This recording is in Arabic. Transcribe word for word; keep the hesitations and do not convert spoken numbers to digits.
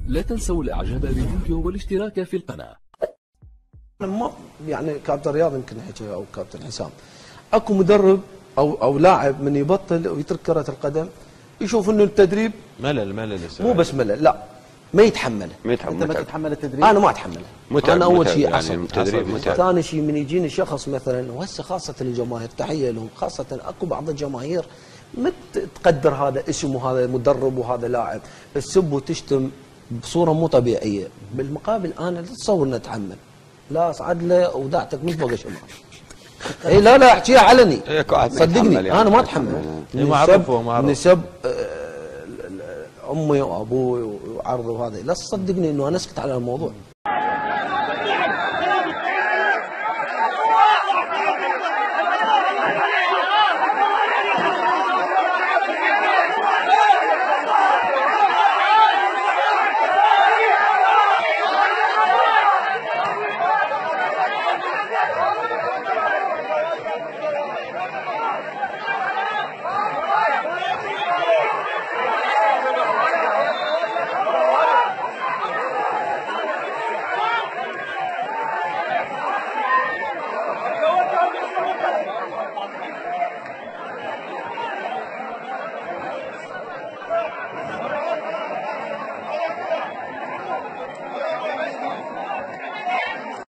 لا تنسوا الاعجاب بالفيديو والاشتراك في القناة. أنا ما يعني كابتن رياض يمكن حكى او كابتن حسام، اكو مدرب او او لاعب من يبطل ويترك كرة القدم يشوف انه التدريب ملل ملل مو بس ملل، لا ما يتحمله. ما يتحمل. انت ما تتحمل التدريب؟ انا ما اتحمله. متعب. انا اول متعب شيء يعني عصب. التدريب متعب. ثاني شيء من يجيني شخص مثلا، وهسه خاصه الجماهير تحيه لهم، خاصه اكو بعض الجماهير ما تقدر هذا اسم وهذا مدرب وهذا لاعب، تسب وتشتم بصوره مو طبيعيه. بالمقابل انا لا تصور نتحمل، لا اصعد له ودعتك من فوق الشمال. اي لا لا احكيها علني صدقني يعني. انا ما اتحمل معروف معروف نسب امي وابوي وعرض وهذا، لا تصدقني انه انا اسكت على الموضوع.